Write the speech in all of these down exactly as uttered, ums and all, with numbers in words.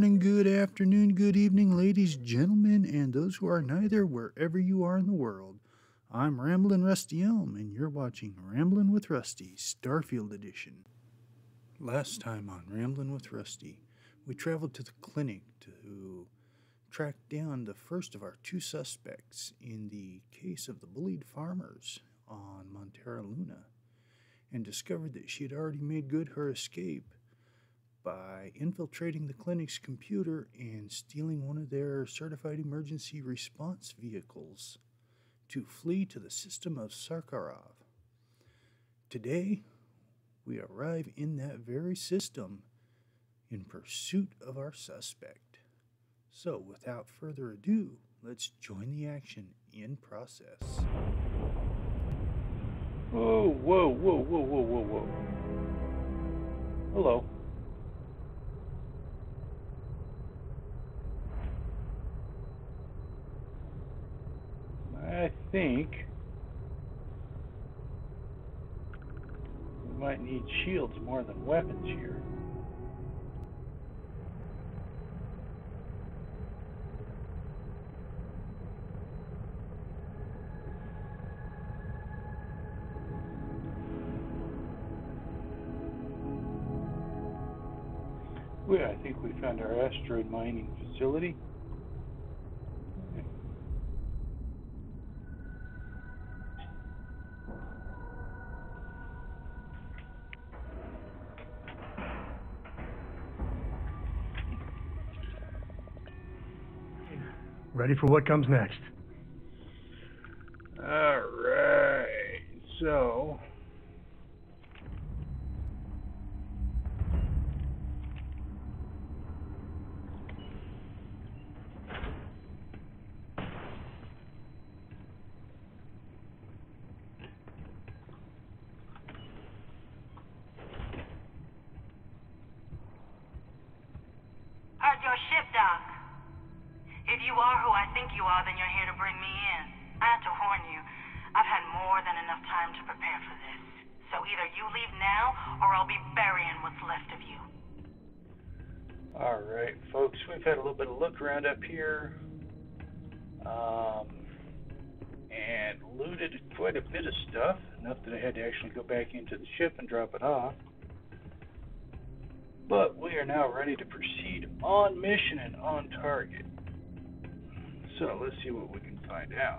morning, good afternoon, good evening, ladies, gentlemen, and those who are neither, wherever you are in the world. I'm Ramblin' Rusty Elm, and you're watching Ramblin' with Rusty, Starfield Edition. Last time on Ramblin' with Rusty, we traveled to the clinic to track down the first of our two suspects in the case of the bullied farmers on Montera Luna, and discovered that she had already made good her escape by infiltrating the clinic's computer and stealing one of their certified emergency response vehicles to flee to the System of Sakharov. Today, we arrive in that very system in pursuit of our suspect. So, without further ado, let's join the action in process. Whoa, whoa, whoa, whoa, whoa, whoa, whoa. Hello. I think we might need shields more than weapons here. Well, I think we found our asteroid mining facility. Ready for what comes next. All right, so Heard your ship, Doc. If you are who I think you are, then you're here to bring me in. I have to warn you, I've had more than enough time to prepare for this. So either you leave now, or I'll be burying what's left of you. all right, folks, we've had a little bit of look around up here, um, and looted quite a bit of stuff, enough that I had to actually go back into the ship and drop it off. But we are now ready to proceed on mission and on target. So let's see what we can find out.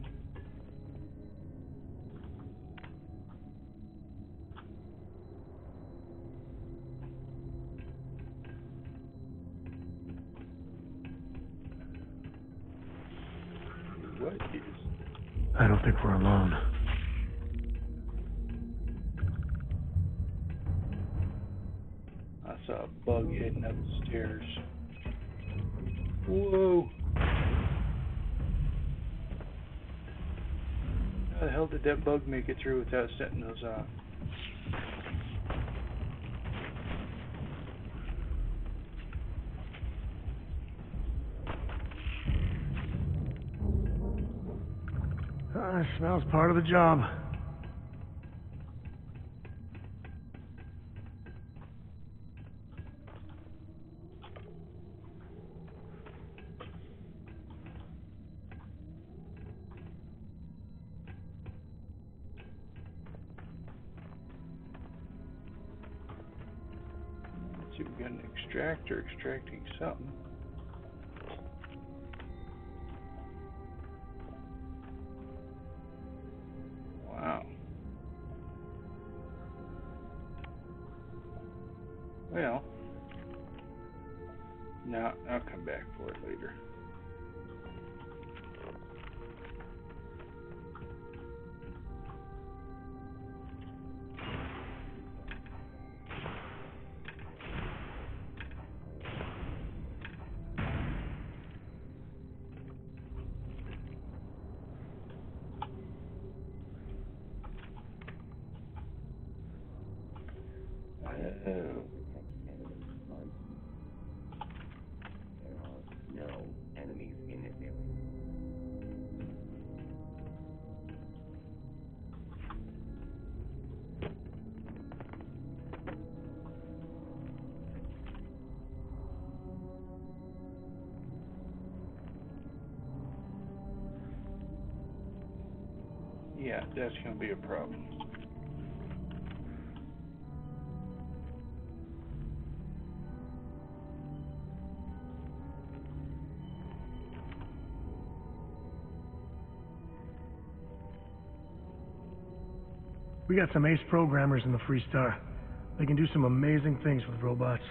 What is... I don't think we're alone. I saw a bug heading up the stairs. Whoa! How the hell did that bug make it through without setting those off? Ah, smells part of the job. Let's see, we got an extractor extracting something. Wow. Well, no, I'll come back for it later. Oh. There are no enemies in this area. that's going to be a problem. We got some ace programmers in the Free Star. They can do some amazing things with robots.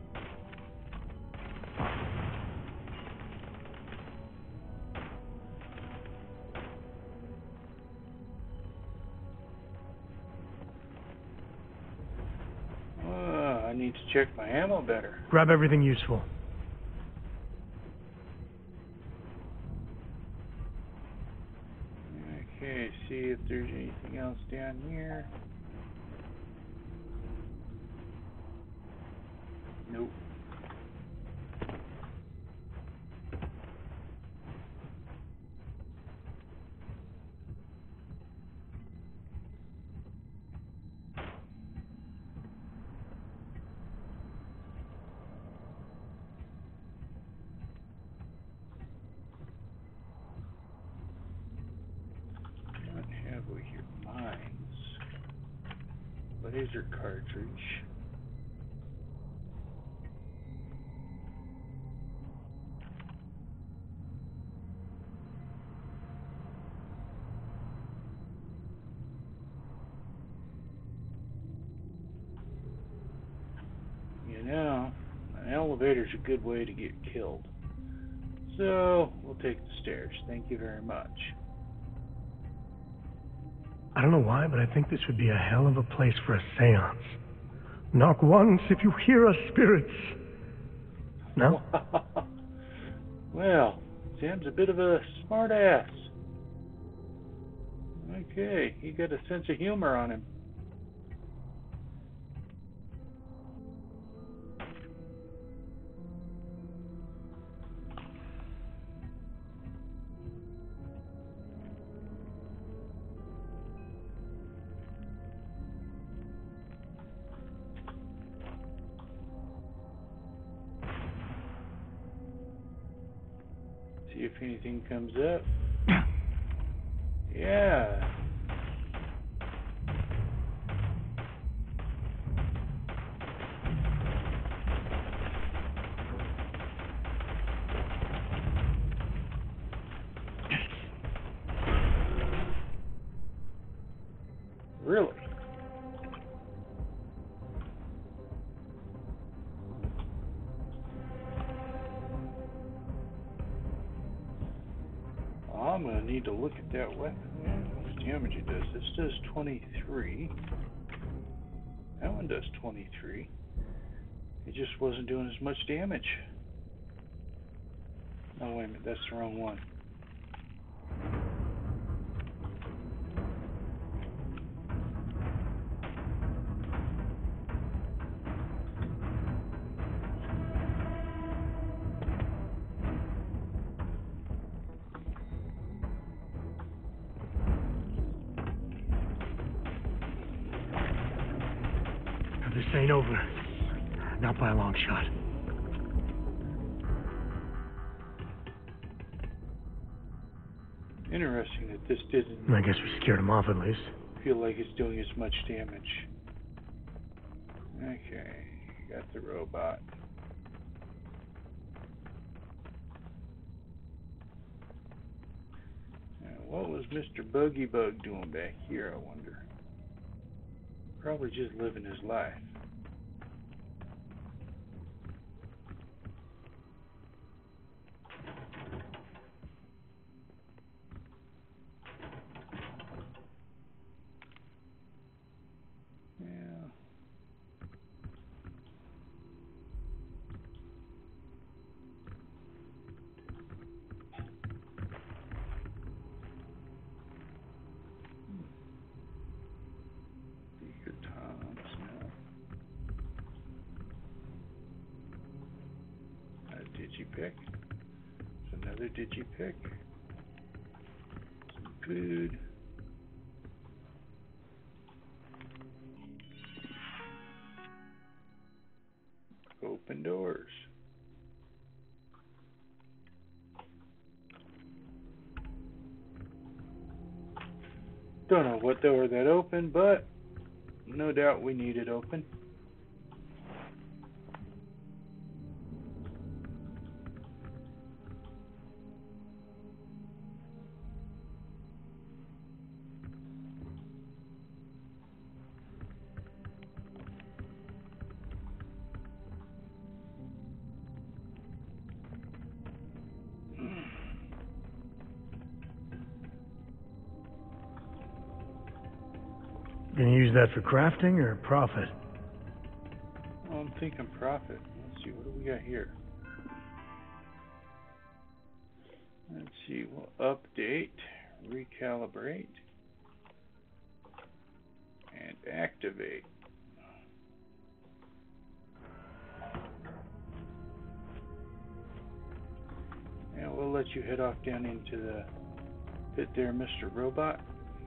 Uh, I need to check my ammo better. Grab everything useful. Okay, see if there's anything else down here. Nope. What have we here? Mines. Laser cartridge. You know, an elevator's a good way to get killed. So, we'll take the stairs. Thank you very much. I don't know why, but I think this would be a hell of a place for a seance. Knock once if you hear us, spirits. No? Well, Sam's a bit of a smart ass. Okay, he got a sense of humor on him. See if anything comes up. Yeah. Really? I'm going to need to look at that weapon. How much damage it does. This does twenty-three. That one does twenty-three. It just wasn't doing as much damage. Oh, wait a minute. That's the wrong one. This ain't over. Not by a long shot. Interesting that this didn't I guess we scared him off at least. feel like it's doing as much damage. Okay, got the robot. Now, what was Mister Buggy Bug doing back here, I wonder? Probably just living his life. Yeah. Beaker Toms now. A digipick. There's another digipick. Some food. Open doors. Don't know what door that opened, but no doubt we need it open. Gonna use that for crafting or profit? Well, I'm thinking profit. Let's see, what do we got here? Let's see, we'll update, recalibrate, and activate. And we'll let you head off down into the pit there, Mister Robot.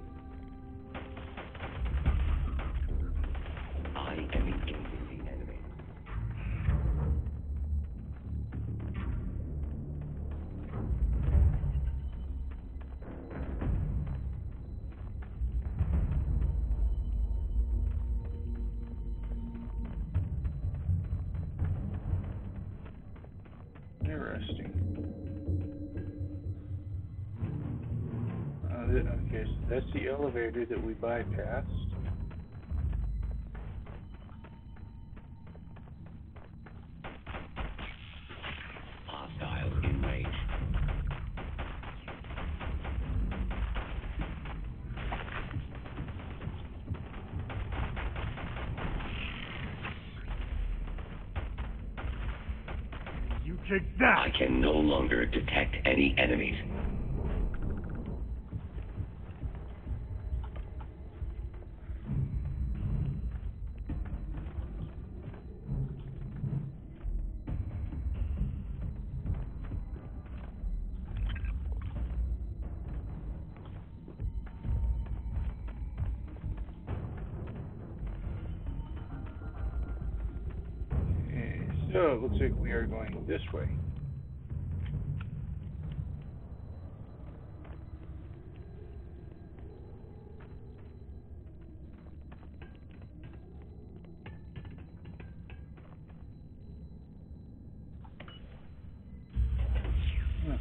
I am engaging the enemy. Interesting. Uh, th- okay, so that's the elevator that we bypassed. Hostiles in range. You take that! I can no longer detect any enemies. Okay, so it looks like we are going this way. Huh.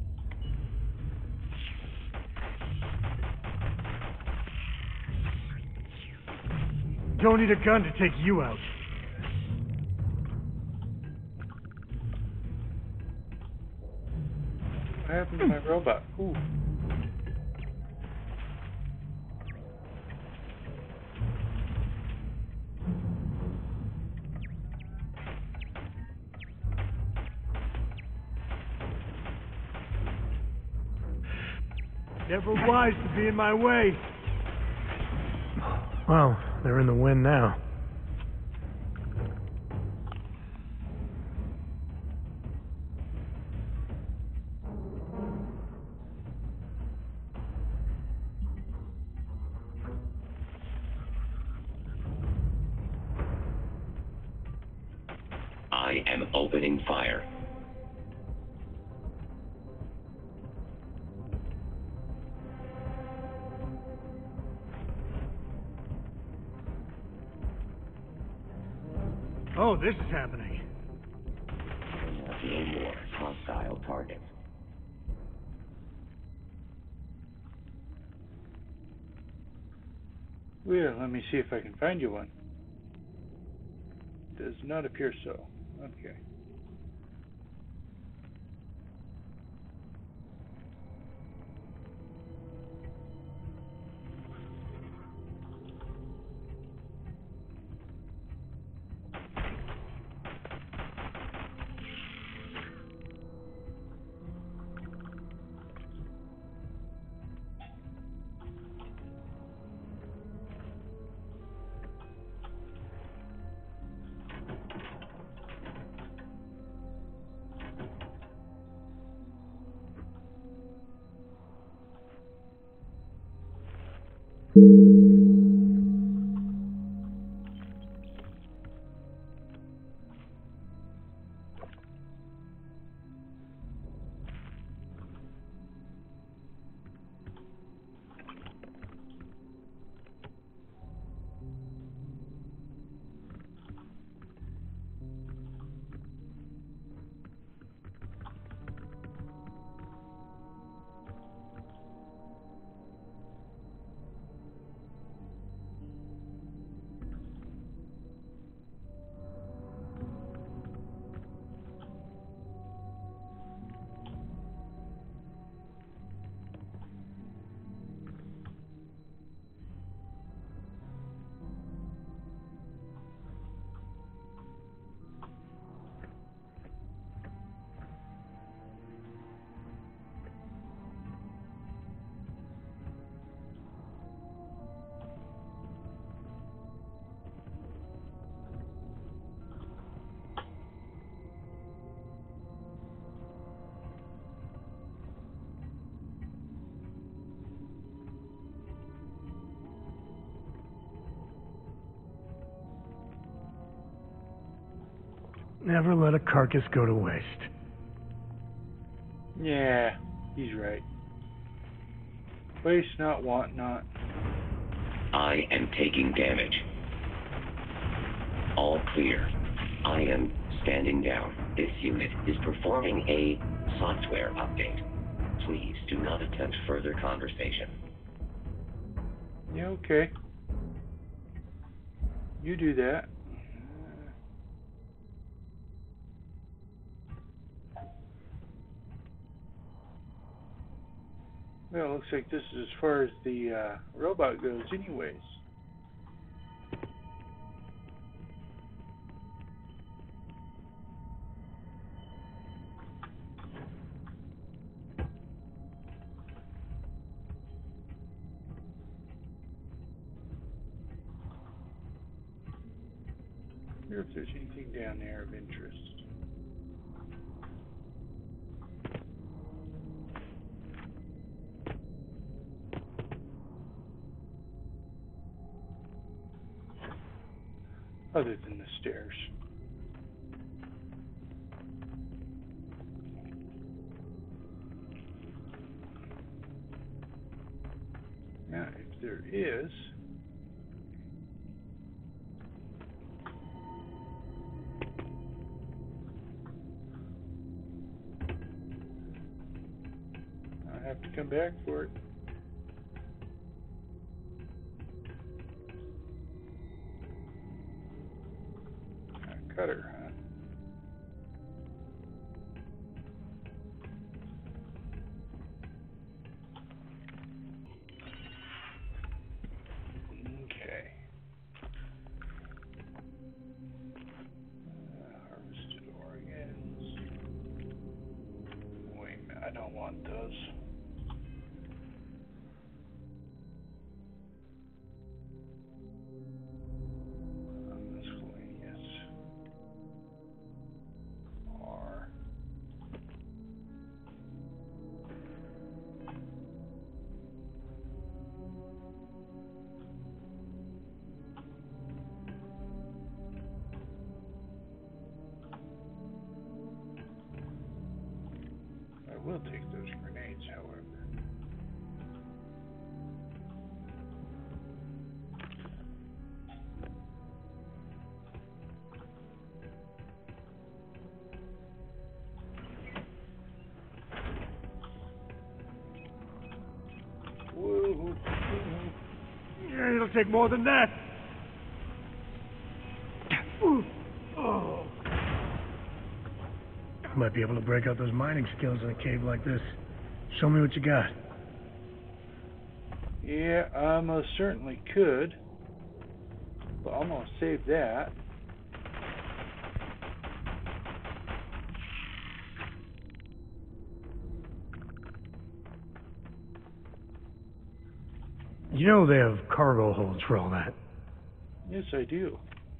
Don't need a gun to take you out. What happened to my robot? Ooh. Never wise to be in my way. Well, they're in the wind now. I am opening fire. Oh, this is happening. No more hostile targets. Well, let me see if I can find you one. Does not appear so. Okay. Never let a carcass go to waste. Yeah, he's right. Waste not, want not. I am taking damage. All clear. I am standing down. This unit is performing a software update. Please do not attempt further conversation. Yeah, okay. You do that. Well, it looks like this is as far as the uh, robot goes anyways. I wonder if there's anything down there of interest. Other than the stairs. Now, if there is, I have to come back for it. A cutter, huh? Okay. Uh, harvested organs. Wait a minute, I don't want those. Uh, miscellaneous. R. I will take those grenades, however. Whoa. Yeah, it'll take more than that. Ooh. Oh. I might be able to break out those mining skills in a cave like this. Show me what you got. Yeah, I most certainly could. But I'm gonna save that. You know they have cargo holds for all that. Yes, I do.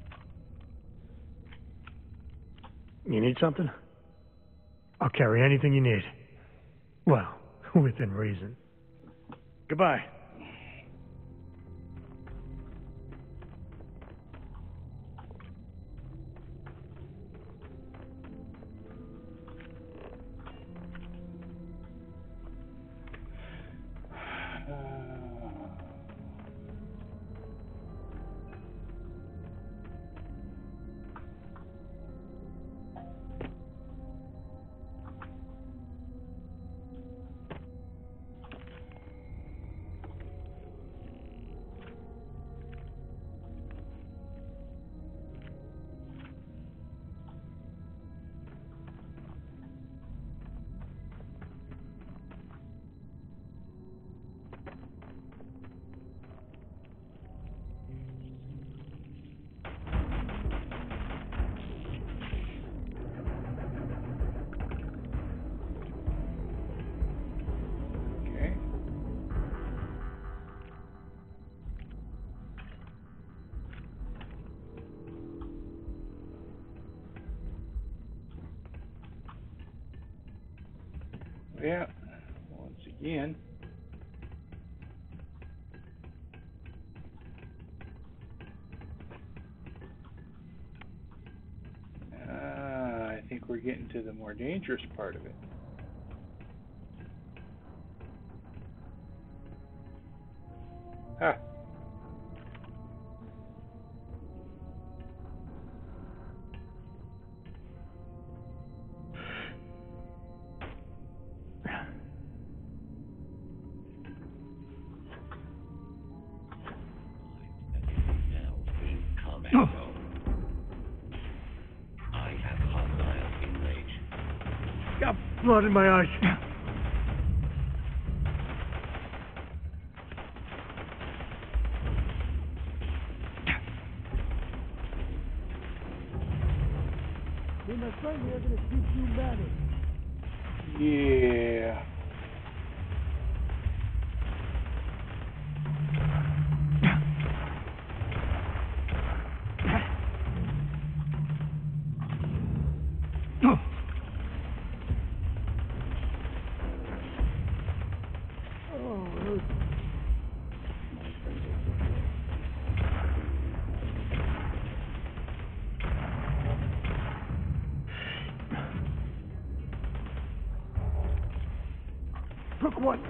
You need something? I'll carry anything you need. Well, within reason. Goodbye. Okay. Yeah, once again. Uh, we're getting to the more dangerous part of it. Ha! Now in combat zone. I have hostiles in range. Got blood in my eyes. Me and my friend here are gonna teach you manners. Yeah. Took one.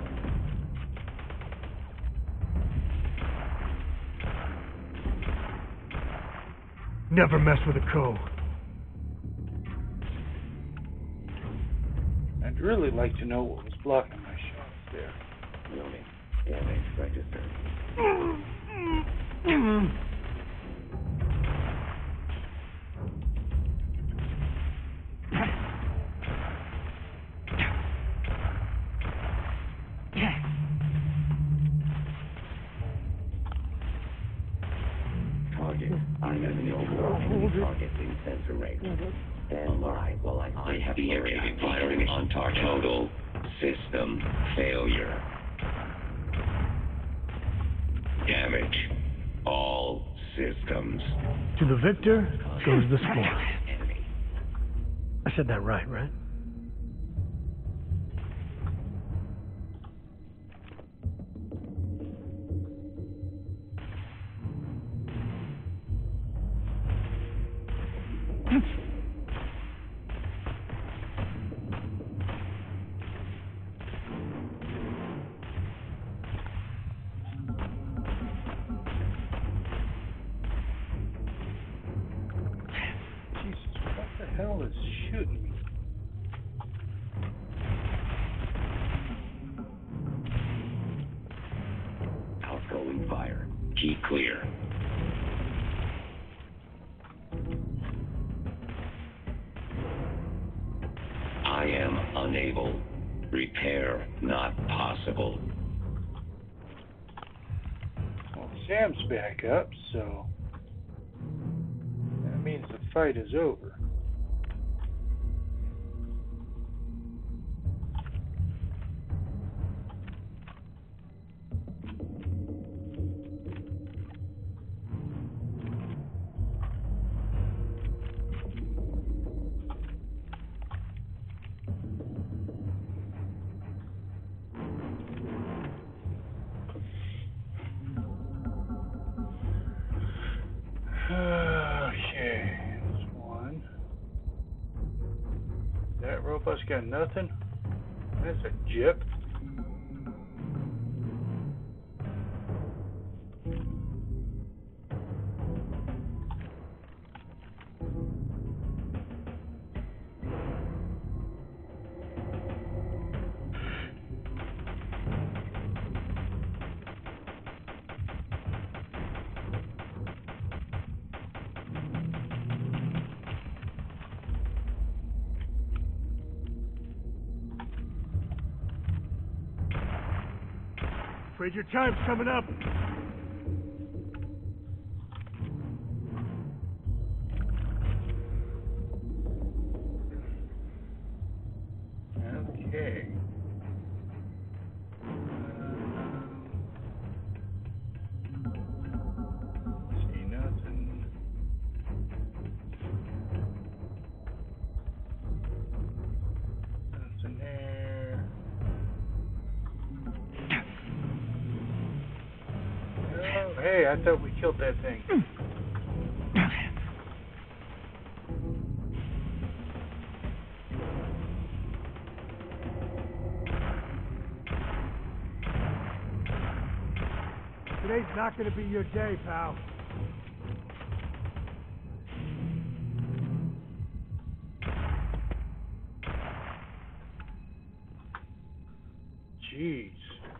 Never mess with a co. I'd really like to know what was blocking my shots there. Warning. Damage registered. Target. I have an overall target in sensor range. Stand by while I I have the area firing on target. Total system failure. Damage all systems. To the victor goes the spoil. Enemy. I said that right, right? What the hell is shooting me? Outgoing fire. Keep clear. I am unable. Repair not possible. Well, Sam's back up, so that means the fight is over. Okay, that's one. That robot's got nothing. That's a jip. Afraid your time's coming up. Okay. See nothing. Nothing there. Oh, hey, I thought we killed that thing. not gonna be your day, pal. Jeez.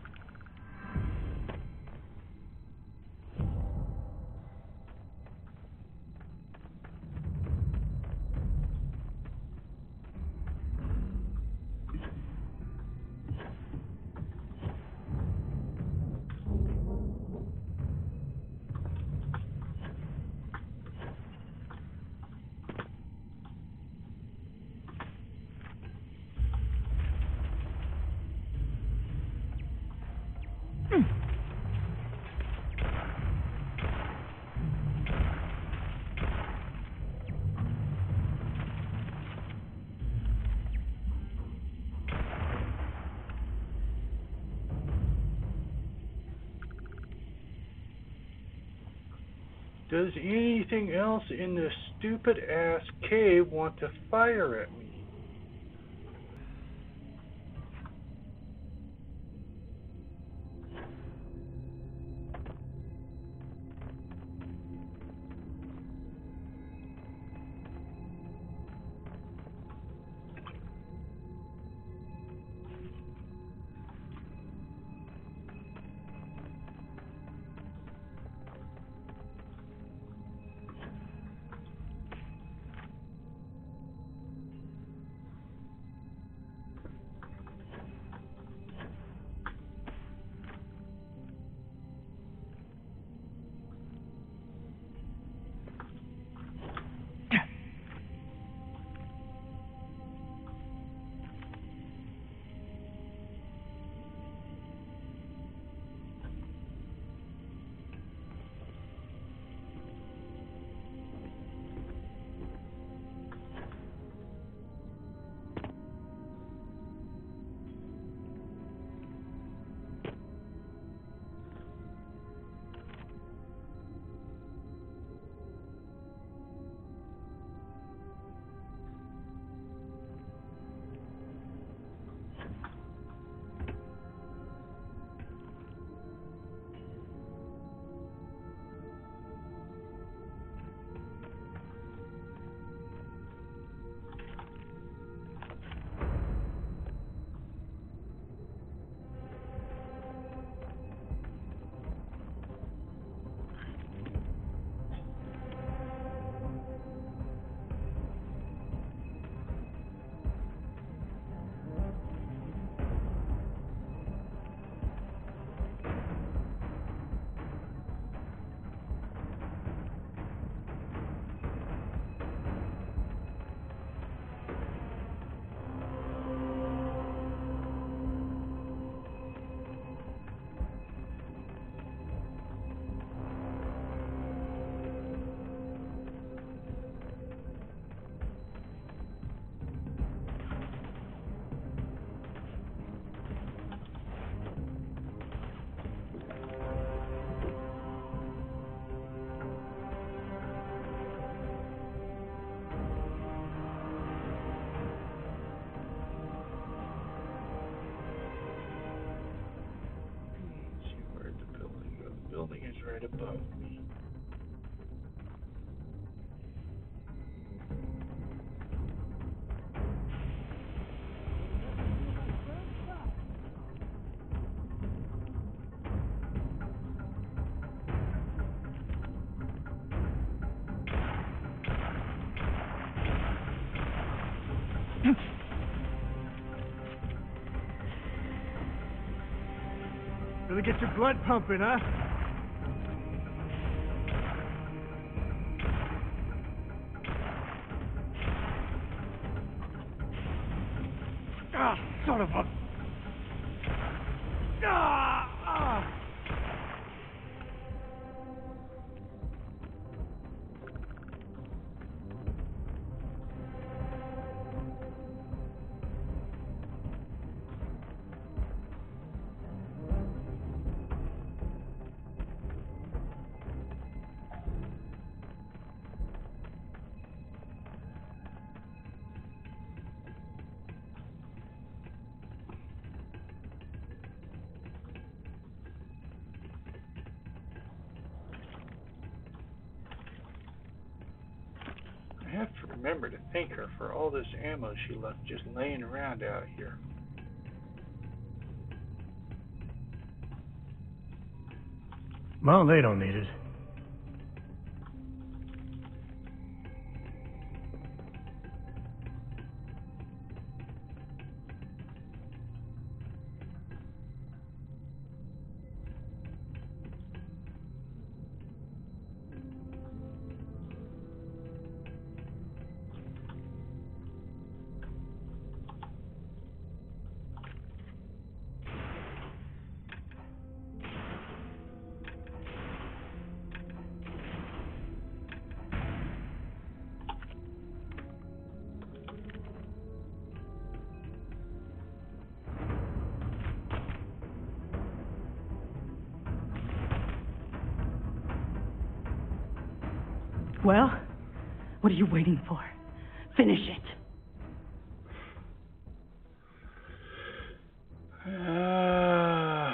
Does anything else in this stupid ass cave want to fire at me? Building is right above me. Really get your blood pumping, huh? Ah, son of a... Ah, ah. have to remember to thank her for all this ammo she left just laying around out here. Well, they don't need it. Well, what are you waiting for? Finish it. Uh...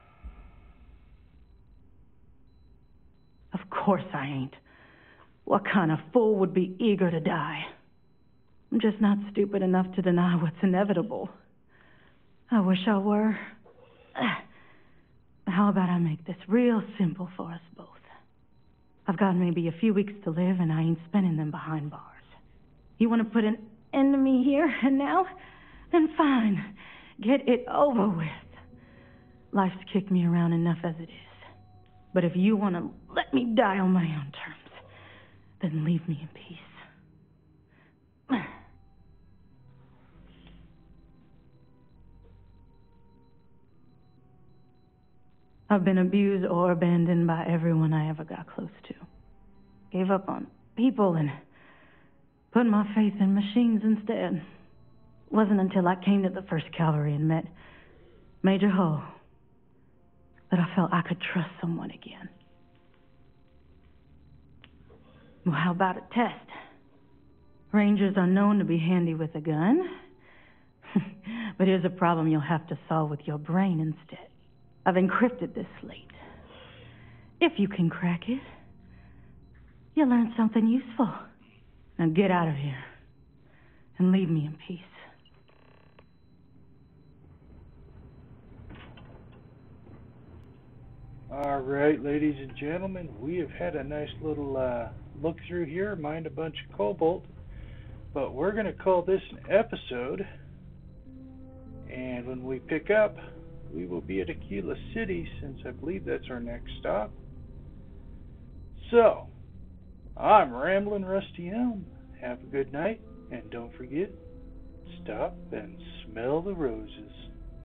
Of course I ain't. What kind of fool would be eager to die? I'm just not stupid enough to deny what's inevitable. I wish I were. How about I make this real simple for us both? I've got maybe a few weeks to live, and I ain't spending them behind bars. You want to put an end to me here and now? Then fine. Get it over with. Life's kicked me around enough as it is. But if you want to let me die on my own terms, then leave me in peace. I've been abused or abandoned by everyone I ever got close to. Gave up on people and put my faith in machines instead. Wasn't until I came to the first Cavalry and met Major Hull that I felt I could trust someone again. Well, how about a test? Rangers are known to be handy with a gun. But here's a problem you'll have to solve with your brain instead. I've encrypted this slate. If you can crack it, you'll learn something useful. Now get out of here and leave me in peace. All right, ladies and gentlemen, we have had a nice little uh, look through here, mind a bunch of cobalt, but we're going to call this an episode, and when we pick up, we will be at Aquila City, since I believe that's our next stop. So, I'm Ramblin' Rusty Elm. Have a good night, and don't forget, stop and smell the roses.